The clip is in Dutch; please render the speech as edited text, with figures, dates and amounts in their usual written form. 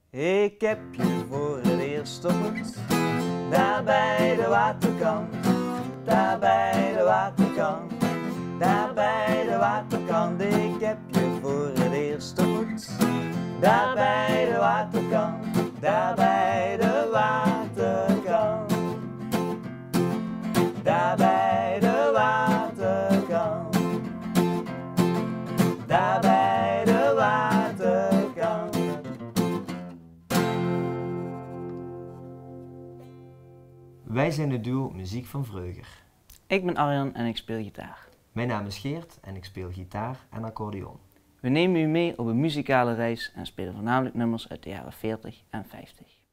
Ik heb je voor het eerst ontmoet, daar bij de waterkant, daar bij de waterkant, daar bij de waterkant. Ik heb je voor het eerst ontmoet, daar bij de waterkant, daar bij de waterkant, daar bij de waterkant, daar bij de waterkant. Wij zijn het duo Muziek van Vreuger. Ik ben Arjan en ik speel gitaar. Mijn naam is Geert en ik speel gitaar en accordeon. We nemen u mee op een muzikale reis en spelen voornamelijk nummers uit de jaren 40 en 50.